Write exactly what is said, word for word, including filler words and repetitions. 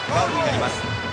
ファウルになります。